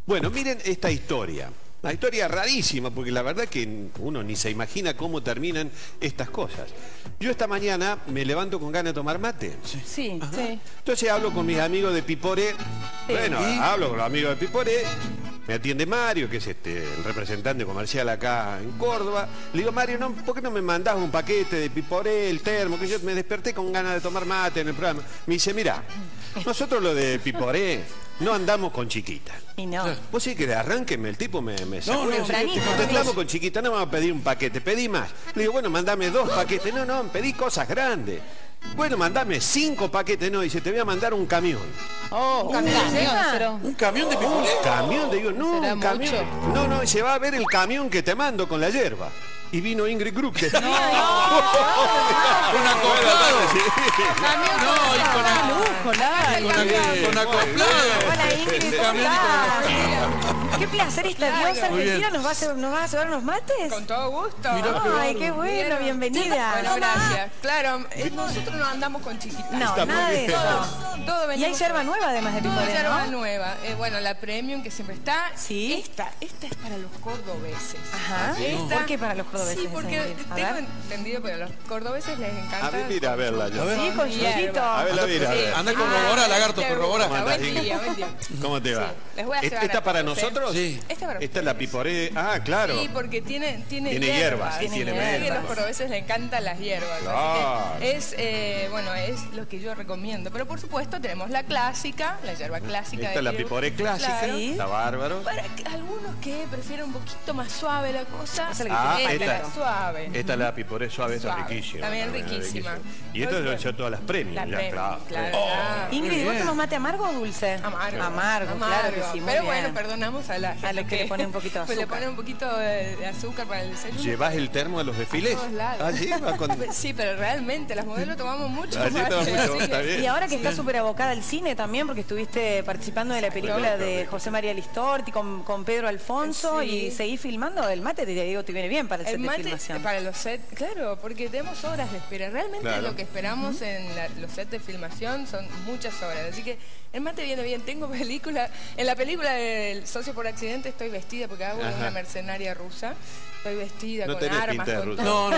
Bueno, miren esta historia. Una historia rarísima, porque la verdad que uno ni se imagina cómo terminan estas cosas. Yo esta mañana me levanto con ganas de tomar mate. Sí. Entonces hablo con mis amigos de Piporé. Bueno, hablo con los amigos de Piporé. Me atiende Mario, que es el representante comercial acá en Córdoba. Le digo, Mario, ¿por qué no me mandás un paquete de Piporé, el termo? Que yo me desperté con ganas de tomar mate en el programa. Me dice, mira, nosotros lo de Piporé no andamos con chiquita. Y no. Vos sí que de arranque el tipo me sacó. No, Te contestamos con chiquita, no vamos a pedir un paquete, pedí más. Le digo, bueno, mandame 2 paquetes. No, pedí cosas grandes. Bueno, mandame 5 paquetes. No, dice, te voy a mandar un camión. ¿Un camión? ¿Un camión de Piporé? ¿Camión? Digo, no, ¿Será un camión. No, se va a ver el camión que te mando con la hierba. Y vino Ingrid Krug. Con acoplado. Con acoplado. Hola, Ingrid, ¿cómo estás? Qué placer esta diosa argentina. ¿Nos vas a llevar unos mates? Con todo gusto. Ay, qué bueno, bienvenida. Bueno, gracias. Claro, nosotros no andamos con chiquitas. No, nada de eso. Todo Y hay yerba nueva además de Todo Piporé, yerba ¿no? nueva. Bueno, la premium que siempre está. Sí. Esta es para los cordobeses. Ajá. ¿Por qué para los cordobeses? Sí, porque A tengo ver. entendido que a los cordobeses les encanta. A ver, mira, a verla. Sí, con yuyito. A verla, mira, a ver. Anda, corrobora, lagarto, corrobora. Buen día. ¿Cómo te va? Sí, les voy a llevar ¿Esta a para todos, nosotros? Sí. Esta es la Piporé. Ah, claro. Sí, porque tiene hierbas, hierbas. tiene Así que a menta. los cordobeses les encantan las hierbas. Claro. Así que es lo que yo recomiendo. Pero por supuesto tenemos la clásica, la hierba clásica. Esta es la de Piporé clásica. Claro. Está bárbaro. Para algunos que prefieren un poquito más suave la cosa. Esa es Ah, esta esta. es suave. Esta es la Piporé suave, esta es Suave. riquísima. También riquísima. Y esto deben ser todas las premium. La ya, premium, claro. Ingrid, ¿vos tomás mate amargo o dulce? Amargo. Amargo, claro que sí, muy Pero bien. bueno, perdonamos a la gente los que le ponen un poquito de pues le azúcar. ponen un poquito de azúcar para el desayuno. ¿Llevas el termo a los desfiles? A todos lados. Ah, sí, va con... Sí, pero realmente las modelos tomamos mucho. Allí mate, tomamos mucho, así está que- bien. Y ahora que estás súper abocada al cine también, porque estuviste participando de la película de José María Listorti con Pedro Alfonso Sí. y seguís filmando, el mate, te digo, te viene bien para el set El de mate filmación. para los sets, claro, porque tenemos horas de espera. Realmente Claro. lo que esperamos en los sets de filmación son muchas horas. Así que el mate viene bien. Tengo película, en la película del Socio por Accidente estoy vestida porque hago de una mercenaria rusa. Estoy vestida No con tenés armas, pinta de con rusa. todo.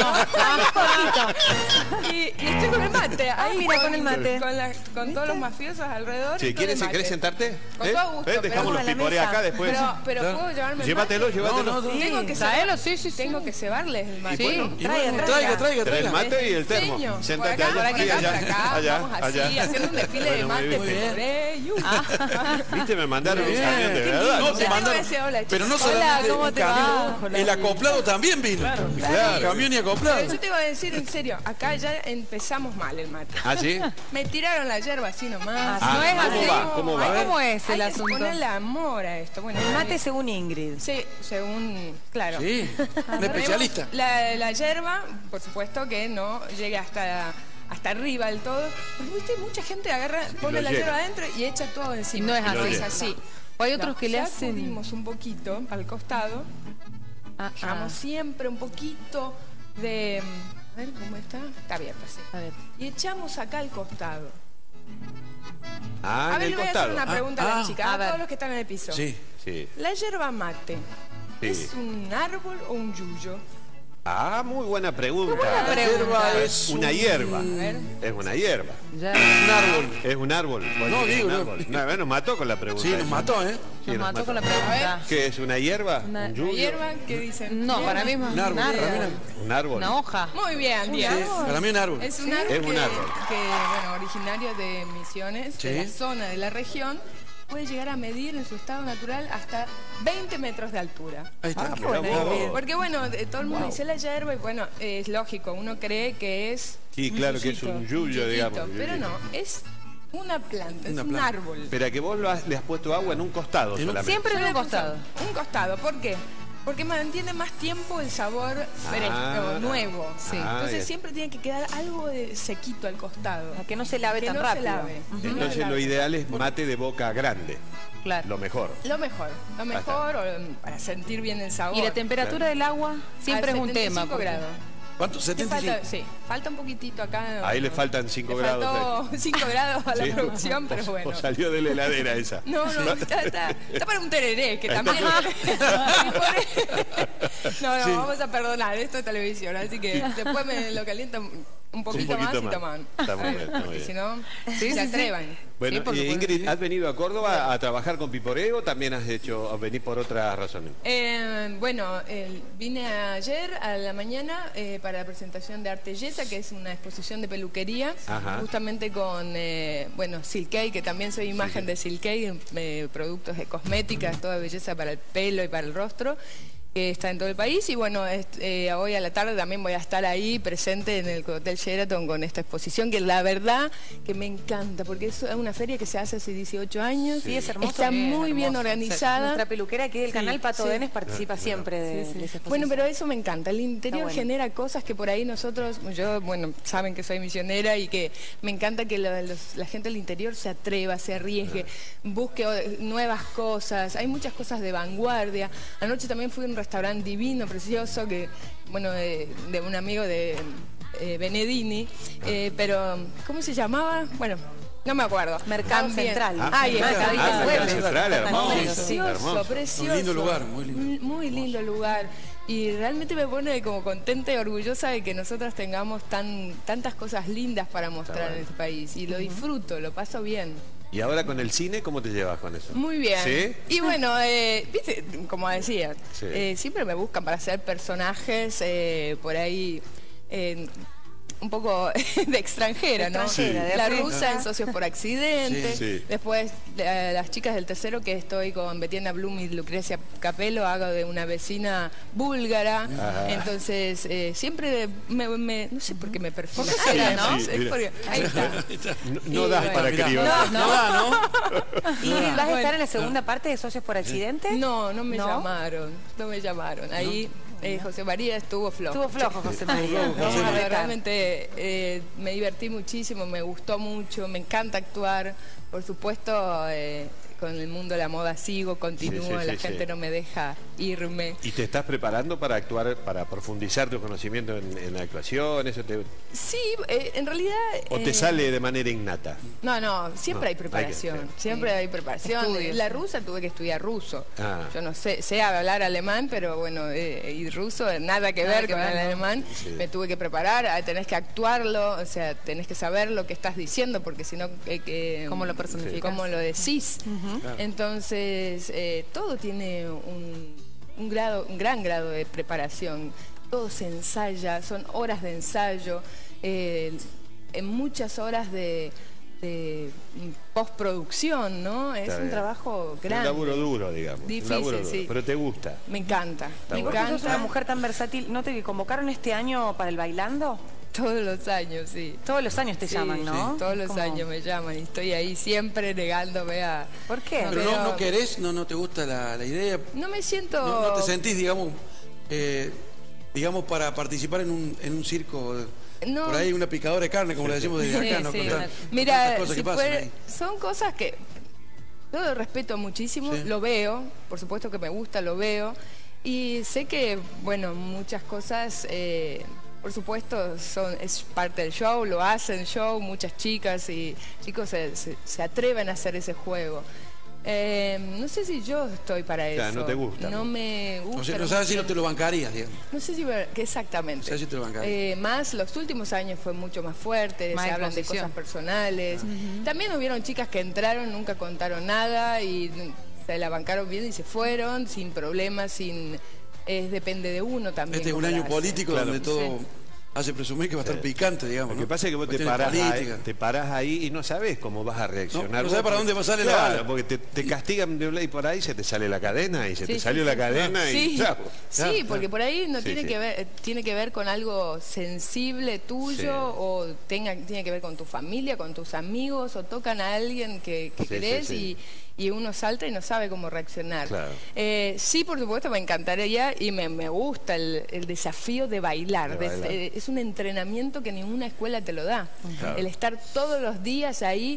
Y estoy con el mate. Ahí mira, con el mate. Con todos los mafiosos alrededor. Sí, y con el mate. ¿querés sentarte? Con todo gusto, pero Dejamos vamos los a la Piporé mesa. acá después. Pero puedo llevarme el Llévatelo, mate. llévatelo. Tengo que Traelo, Tengo que cebarles el mate. Y bueno, traiga. Trae el mate y el termo. Diseño. Sentate Por acá, allá, por sí, acá, allá, por acá, allá, vamos así, allá. haciendo un desfile de Bueno, mate. muy bien. Piporé, Viste, me mandaron un Bien. camión de Qué verdad. No, ¿no? te mandaron. Pero no solamente ¿cómo un te va? camión, Hola. el acoplado también vino. Claro. Camión y acoplado. Yo te iba a decir en serio, acá ya empezamos mal el mate. ¿Ah, sí? Me tiraron la yerba así nomás. Ah, no es ¿cómo así. va? ¿Cómo va? Ay, ¿cómo es el Hay que asunto? ponerle amor a esto. Bueno, El mate según Ingrid. Sí, según, claro. Sí, un especialista. La yerba, por supuesto que no llegue hasta arriba del todo. Porque viste, mucha gente agarra, pone lo la llena. yerba adentro y echa todo encima. Y no es así. No es llena. así. O hay otros que le hacen... Sacudimos un poquito al costado. Dejamos siempre un poquito de... A ver, ¿cómo está? Está abierto, sí. A ver. Y echamos acá al costado. Ah, A en ver, el le voy a hacer costado. una pregunta a la chica, a a ver. todos los que están en el piso. Sí. Sí. ¿La yerba mate Sí. es un árbol o un yuyo? Ah, muy buena pregunta. buena La hierba es Una hierba. ver. Es una hierba. Ya. un árbol. Es un árbol. No, Es digo, un no. árbol. No, nos mató con la pregunta. Sí, nos mató, ¿eh? Sí, Nos mató con la pregunta. ¿Qué es una hierba? Una- ¿Un ¿La yuyo? hierba qué dicen? No, para mí es Un árbol. Para mí ¿Un árbol? una hoja. Muy bien, bien. para mí un árbol. Es un árbol, Es un árbol. bueno, originario de Misiones, Sí. de la zona de la región, puede llegar a medir en su estado natural hasta 20 metros de altura. Ahí está. Mira vos. Porque bueno, todo el mundo dice la yerba y bueno, es lógico, uno cree que es Sí, claro que es un yuyo, digamos. pero no, es una planta, es Una un planta. árbol. Espera, que vos le has puesto agua en un costado En un- solamente. Siempre en un costado. Un costado, ¿por qué? Porque mantiene más tiempo el sabor fresco, nuevo. Sí. Entonces bien. siempre tiene que quedar algo de sequito al costado. Que no se lave Que tan no rápido. se lave. Entonces lo ideal es mate de boca grande. Claro. Lo mejor. Lo mejor, para sentir bien el sabor. Y la temperatura del agua siempre A es un tema. 75 porque- grados. ¿Cuánto? 75. Sí, falta un poquitito acá. Ahí le faltan 5 Le grados. faltó 5 grados a la ¿Sí? producción, pero bueno. O salió de la heladera esa. No, está para un tereré, que también... No, Sí. vamos a perdonar, esto es televisión, así que después me lo calientan un poquito más y toman. Está muy bien, está muy Porque bien. si no, se atrevan. Bueno, Sí, por supuesto. Ingrid, ¿has venido a Córdoba a trabajar con Piporé o también has hecho venir por otras razones? Vine ayer a la mañana para la presentación de Artellesa, que es una exposición de peluquería, Ajá. justamente con, Silkei, que también soy imagen de Silkei, productos de cosméticas, toda belleza para el pelo y para el rostro, que está en todo el país. Y bueno, hoy a la tarde también voy a estar ahí presente en el Hotel Sheraton con esta exposición, que la verdad que me encanta, porque es una feria que se hace hace 18 años. Sí, es hermoso. Está muy bien organizada. Nuestra peluquera aquí del Sí, canal, Pato sí. Denes, participa siempre de esa exposición. Bueno, pero eso me encanta. El interior bueno. genera cosas que por ahí nosotros, saben que soy misionera y que me encanta que la gente del interior se atreva, se arriesgue, busque nuevas cosas. Hay muchas cosas de vanguardia. Anoche también fui a un restaurante divino, precioso, que de un amigo de Benedini, pero ¿cómo se llamaba? Bueno, no me acuerdo. Mercado También. Central. Ahí está. Mercado Central, hermoso. Precioso, hermoso. precioso. Un lindo lugar, muy lindo. Muy lindo lugar. Y realmente me pone como contenta y orgullosa de que nosotras tengamos tantas cosas lindas para mostrar en este país. Y lo disfruto, lo paso bien. ¿Y ahora con el cine cómo te llevas con eso? Muy bien. ¿Sí? Y bueno, viste, como decía, Sí. siempre me buscan para hacer personajes por ahí... un poco de extranjera, ¿no? Extranjera, de La afuera. rusa en Socios por Accidente. Sí, sí. Después, las chicas del tercero, que estoy con Betiana Blum y Lucrecia Capello, hago de una vecina búlgara. Ajá. Entonces, siempre no sé por qué me perfilo. ¿Por qué será, no? Sí, Es mira. porque- ahí está. No das bueno, para Mirá, cribar. no da, ¿no? Ingrid, ¿vas a estar Bueno. en la segunda parte de Socios por Accidente? No me ¿No? llamaron. No me llamaron. Ahí José María estuvo flojo. Estuvo flojo, José María. José Vamos a María. retar. Realmente me divertí muchísimo, me gustó mucho, me encanta actuar. Por supuesto, con el mundo de la moda continúo, Sí, sí, la sí, gente sí. no me deja irme. ¿Y te estás preparando para actuar, para profundizar tu conocimiento en la actuación? ¿Eso Sí, en realidad... ¿O te sale de manera innata? No, siempre No, hay preparación, hay que- siempre hay preparación. Estudios. La rusa tuve que estudiar ruso. Ah. Yo no sé hablar alemán, pero bueno, y ruso nada que Nada ver que con ver, el ¿no? alemán. Sí. Me tuve que preparar, tenés que actuarlo, o sea, tenés que saber lo que estás diciendo, porque si no... ¿Cómo lo personificas? ¿Cómo lo decís? Entonces, todo tiene un gran grado de preparación. Todo se ensaya, son horas de ensayo, en muchas horas de postproducción, ¿no? Es Está un bien. trabajo Un grande. laburo duro, digamos. Difícil, Un laburo duro. sí. Pero te gusta. Me encanta, me Y vos que sos encanta. una mujer tan versátil, ¿no te convocaron este año para el Bailando? Todos los años, sí. Todos los años te Sí, llaman, ¿no? sí, todos los ¿Cómo? años me llaman y estoy ahí siempre negándome a... ¿Por qué? Pero Pero- no querés, no te gusta la idea. No me siento... No te sentís, digamos, para participar en un circo. No. Por ahí una picadora de carne, como le decimos desde acá, ¿no? Sí, Con tan- Mira, tantas cosas si que pasan fuera- ahí. son cosas que yo respeto muchísimo, Sí. lo veo, por supuesto que me gusta, lo veo, y sé que, bueno, muchas cosas, por supuesto, es parte del show, lo hacen show, muchas chicas y chicos se atreven a hacer ese juego. No sé si yo estoy para eso. Claro, no te gusta. No me gusta. O sea, no sabes si no te lo bancarías, digamos. No sé si exactamente. No sé si te lo bancarías. Más los últimos años fue mucho más fuerte, Más se hablan de exposición. cosas personales. También hubieron chicas que entraron, nunca contaron nada y se la bancaron bien y se fueron sin problemas, depende de uno también. Este es un cómo la año hace. político Claro. donde todo Sí. hace presumir que va a estar picante, digamos. Lo que ¿no? pasa es que vos te Cuestiones parás ahí y no sabés cómo vas a reaccionar. No sabés para dónde va a salir la Claro, bala. porque te castigan de un lado y por ahí se te sale la cadena y se Sí, te sí, salió sí, la sí. cadena y Sí, chao. sí, porque por ahí no Sí, tiene sí. que ver, tiene que ver con algo sensible tuyo Sí. o tiene que ver con tu familia, con tus amigos o tocan a alguien que Sí, querés sí, y uno salta y no sabe cómo reaccionar. Claro. Sí, por supuesto, me encantaría y me gusta el desafío de bailar. De bailar. Es un entrenamiento que ninguna escuela te lo da. Claro. El estar todos los días ahí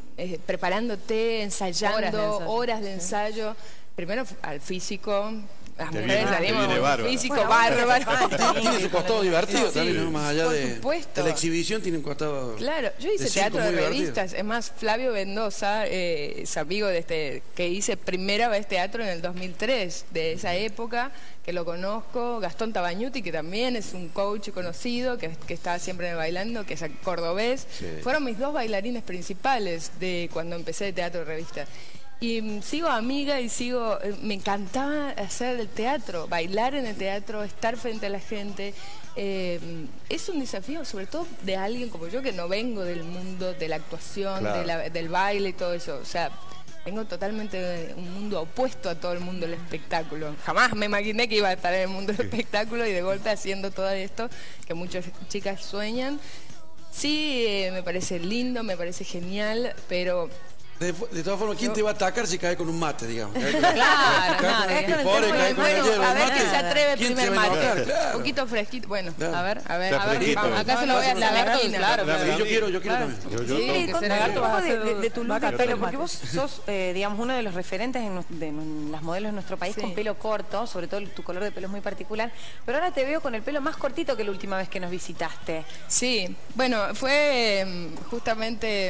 preparándote, ensayando, Horas de ensayo, horas de ensayo. Primero al físico, las Te mujeres viene- te salimos viene con un bárbaro. físico Bueno, bárbaro. Tiene su costado divertido también, ¿no? Más allá por de supuesto. la exhibición, tiene un costado. Claro, yo hice de circo teatro de muy divertido. revistas. Es más, Flavio Mendoza es amigo de que hice primera vez teatro en el 2003, de esa época, que lo conozco. Gastón Tabagnuti, que también es un coach conocido, que está siempre en el bailando, que es cordobés. Sí. Fueron mis dos bailarines principales de cuando empecé de teatro de revistas. Y sigo amiga y me encantaba hacer el teatro, bailar en el teatro, estar frente a la gente. Es un desafío, sobre todo de alguien como yo, que no vengo del mundo de la actuación, Claro. del baile y todo eso. O sea, vengo totalmente de un mundo opuesto a todo el mundo del espectáculo. Jamás me imaginé que iba a estar en el mundo del espectáculo y de golpe haciendo todo esto que muchas chicas sueñan. Sí, me parece lindo, me parece genial, pero... De todas formas, ¿quién te va a atacar si cae con un mate, digamos? Claro, cae con no, un pobre, cae con el Bueno, hielo, a el ver mate. quién se atreve ¿Quién primer se va a mate. enojar? Claro. Un poquito fresquito. Bueno, Claro. a ver. Está fresquito. Acá se lo voy a lagar. Claro, Yo quiero también. Yo Sí, tomo. contame un poco de tu look vaca de pelo, con porque mate. vos sos, digamos, uno de los referentes de las modelos de nuestro país Sí. con pelo corto, sobre todo tu color de pelo es muy particular, pero ahora te veo con el pelo más cortito que la última vez que nos visitaste. Sí, bueno, fue justamente...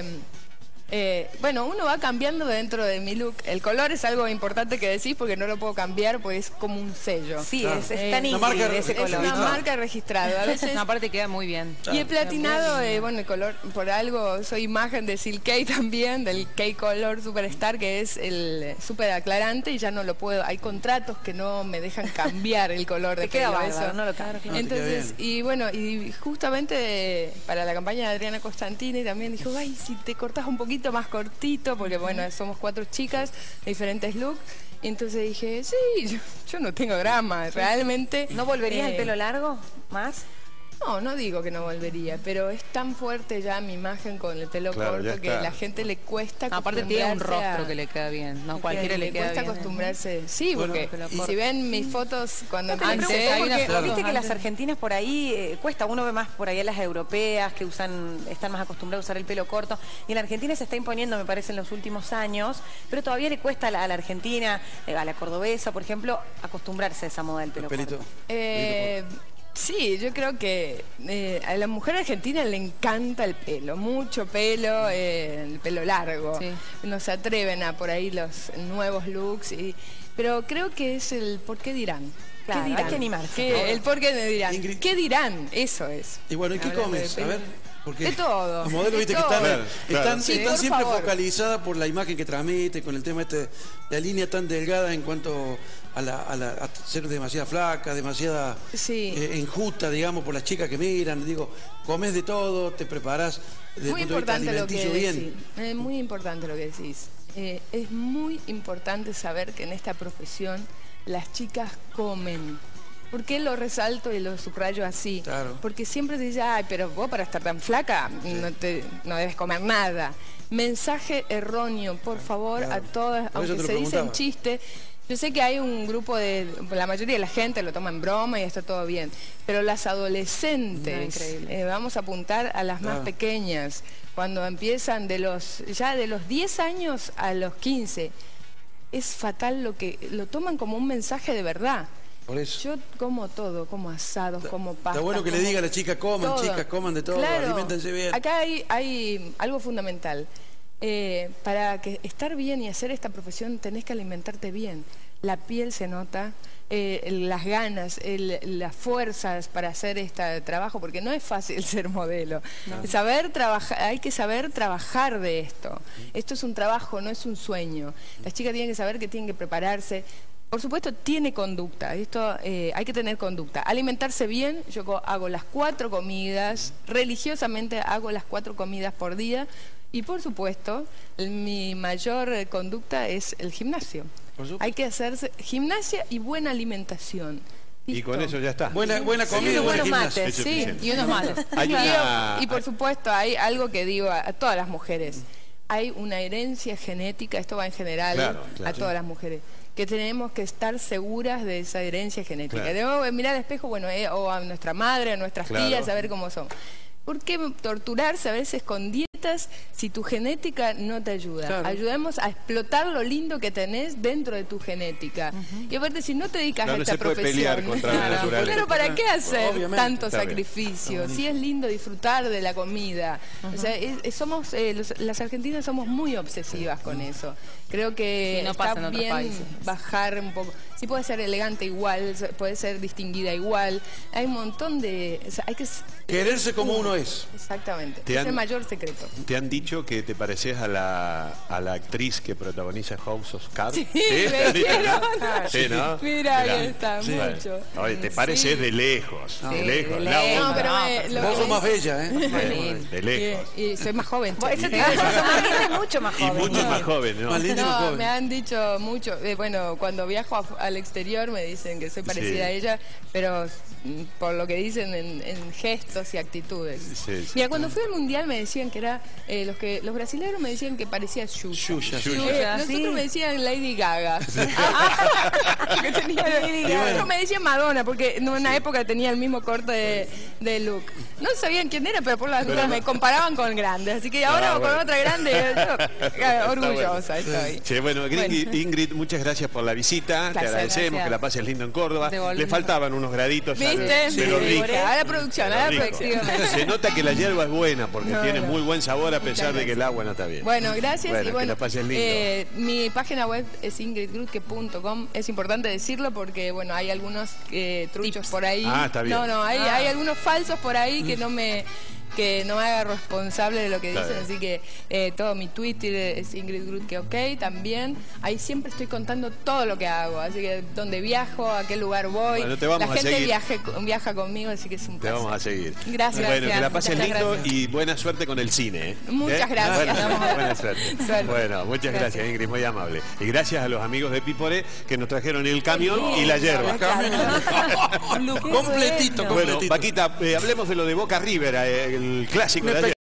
bueno, uno va cambiando dentro de mi look. El color es algo importante que decís porque no lo puedo cambiar porque es como un sello. Sí, Claro. es tan Una marca Ingrid ese es Es color. una Claro. marca registrada. A veces... No, aparte queda muy bien. Y el platinado, bueno, el color, por algo, soy imagen de Silk K también, del K-Color Superstar, que es el súper aclarante y ya no lo puedo, hay contratos que no me dejan cambiar el color de Te queda pelo, bárbaro, eso. no lo claro, claro. No, te queda Entonces, bien. y bueno, y justamente para la campaña de Adriana Costantini también dijo, ay, si te cortás un poquito más cortito, porque bueno, somos 4 chicas, de diferentes looks. Y entonces dije, sí, yo no tengo drama, realmente. ¿No volverías el eh, pelo largo más? no digo que no volvería, pero es tan fuerte ya mi imagen con el pelo Claro, ya corto que está. a la gente le cuesta No, aparte tiene un acostumbrarse rostro a- que le queda bien. No, cualquiera le queda cuesta bien. acostumbrarse. Sí, Bueno, porque pelo y corto. si ven mis fotos cuando No te lo Antes, pregunto hay una porque foto viste que las antes. argentinas por ahí cuesta, uno ve más por ahí a las europeas que están más acostumbradas a usar el pelo corto, y en la Argentina se está imponiendo, me parece, en los últimos años, pero todavía le cuesta a la argentina, a la cordobesa, por ejemplo, acostumbrarse a esa moda del pelo Pelito. corto. Sí, yo creo que a la mujer argentina le encanta el pelo, mucho pelo, el pelo largo. Sí. No se atreven a por ahí los nuevos looks, pero creo que es el por qué dirán. Claro, ¿Qué dirán? hay que animarse. ¿Qué? El por qué dirán. Ingrid. ¿Qué dirán? Eso es. Y bueno, ¿y qué Hablando de comes? A pelo. ver. Porque De todo. Los modelos, de viste, que todo. están, Claro, claro. Sí, están por siempre favor. focalizadas por la imagen que transmite, con el tema la línea tan delgada en cuanto a ser demasiado flaca, demasiada Sí. enjuta, digamos, por las chicas que miran. Digo, comes de todo, te preparás desde Muy el punto de vista importante lo que alimenticio decís. bien. Muy importante lo que decís. Es muy importante saber que en esta profesión las chicas comen. ¿Por qué lo resalto y lo subrayo así? Claro. Porque siempre se dice, ay, pero vos para estar tan flaca no debes comer nada. Mensaje erróneo, por favor, Claro. a todas, Por eso aunque te lo se dicen preguntaba. chistes. Yo sé que hay un grupo la mayoría de la gente lo toma en broma y está todo bien, pero las adolescentes, No, increíble. vamos a apuntar a las más Claro. pequeñas, cuando empiezan ya de los 10 años a los 15, es fatal lo toman como un mensaje de verdad. Por eso. Yo como todo, como asados, como pastas. Está bueno que le como diga a la chica, coman, todo. chicas, coman de todo, Claro. aliméntense bien. Acá hay algo fundamental. Para estar bien y hacer esta profesión tenés que alimentarte bien. La piel se nota, las ganas, las fuerzas para hacer este trabajo, porque no es fácil ser modelo. Saber trabajar, hay que saber trabajar de esto. Esto es un trabajo, no es un sueño. Las chicas tienen que saber que tienen que prepararse. Por supuesto, tiene conducta. Esto hay que tener conducta. Alimentarse bien, yo hago las 4 comidas, religiosamente hago las 4 comidas por día. Y por supuesto, mi mayor conducta es el gimnasio. Por supuesto. Hay que hacerse gimnasia y buena alimentación. Y ¿Listo? con eso ya está. Buena Sí, comida y buena buenos gimnasia. mates. Es Sí, suficiente. Y unos malos. Hay una- y por supuesto, hay algo que digo a todas las mujeres. Hay una herencia genética, esto va en general Claro, a claro. todas las mujeres, que tenemos que estar seguras de esa herencia genética. Claro. Debemos mirar al espejo, bueno, o a nuestra madre, a nuestras Claro. tías, a ver cómo son. ¿Por qué torturarse a veces con dietas necesitas si tu genética no te ayuda. Claro. Ayudemos a explotar lo lindo que tenés dentro de tu genética. Y aparte, si no te dedicas a No esta se puede profesión... pelear contra la naturaleza. Pero ¿para qué hacer Obviamente. tanto Está bien. sacrificio? Sí es lindo disfrutar de la comida. O sea, las argentinas somos muy obsesivas con eso. Creo que Sí, no pasa en está otros bien países. bajar un poco. Sí puede ser elegante igual, puede ser distinguida igual. Hay un montón de... O sea, hay que... Quererse como uno es. Exactamente. Te Es han- el mayor secreto. ¿Te han dicho que te pareces a la actriz que protagoniza House of Cards? Sí, ¿Te me han dicho, dijeron. no? Sí, ¿no? Mira, ahí está, Sí. mucho. Oye, te pareces Sí. de lejos, de lejos. de La lejos. onda. No, pero lo Vos que sos más dice- bella, ¿eh? De lejos. Y soy más joven. Bueno, che. eso te iba a decir, Marlene es mucho más Y joven. mucho más joven, ¿no? Más linda y más No, joven. me han dicho mucho. Bueno, cuando viajo al exterior me dicen que soy parecida Sí. a ella, pero por lo que dicen en gestos y actitudes. Sí, sí. Mira, cuando fui al mundial me decían que era los brasileños me decían que parecía Xuxa. Yuya. Yuya. Nosotros Sí. me decían Lady Gaga. Que tenía Lady Gaga. Otros me decían Madonna, porque en una época tenía el mismo corte de look. No sabían quién era, pero por las dudas me comparaban con grandes. Así que ahora con bueno. otra grande, yo, orgullosa estoy. Che, bueno, Ingrid, muchas gracias por la visita. Te Placer, agradecemos, gracias. que la pases lindo en Córdoba. De volver. Le faltaban unos graditos. al- ¿Viste? de lo rico. A la producción, a la Rico. producción. Se nota que la hierba es buena porque No, tiene no. muy buen sabor a pesar de que el gracias. agua no está bien. Bueno, gracias. Bueno, y que bueno, la pases lindo. mi página web es ingridgrutke.com. Es importante decirlo porque, bueno, hay algunos truchos por ahí. Ah, está bien. No, hay algunos falsos por ahí que no me haga responsable de lo que Está dicen, bien. así que todo mi Twitter es Ingrid Grutke, ok, también. Ahí siempre estoy contando todo lo que hago, así que dónde viajo, a qué lugar voy. Bueno, te vamos la a gente seguir. viaja conmigo, así que es un Te placer. vamos a seguir. Gracias. Bueno, que la pases Muchas lindo gracias. y buena suerte con el cine. Muchas gracias. Buena suerte, buena suerte. Suerte. Bueno, muchas gracias, Gracias. Ingrid, muy amable. Y gracias a los amigos de Piporé que nos trajeron el camión y la hierba. Completito, Bueno, completito. Paquita, hablemos de lo de Boca River, el clásico de ayer.